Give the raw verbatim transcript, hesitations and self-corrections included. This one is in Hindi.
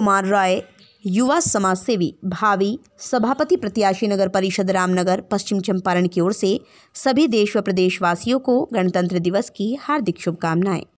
कुमार राय, युवा समाज सेवी, भावी सभापति प्रत्याशी नगर परिषद रामनगर पश्चिम चंपारण की ओर से सभी देश व प्रदेशवासियों को गणतंत्र दिवस की हार्दिक शुभकामनाएं।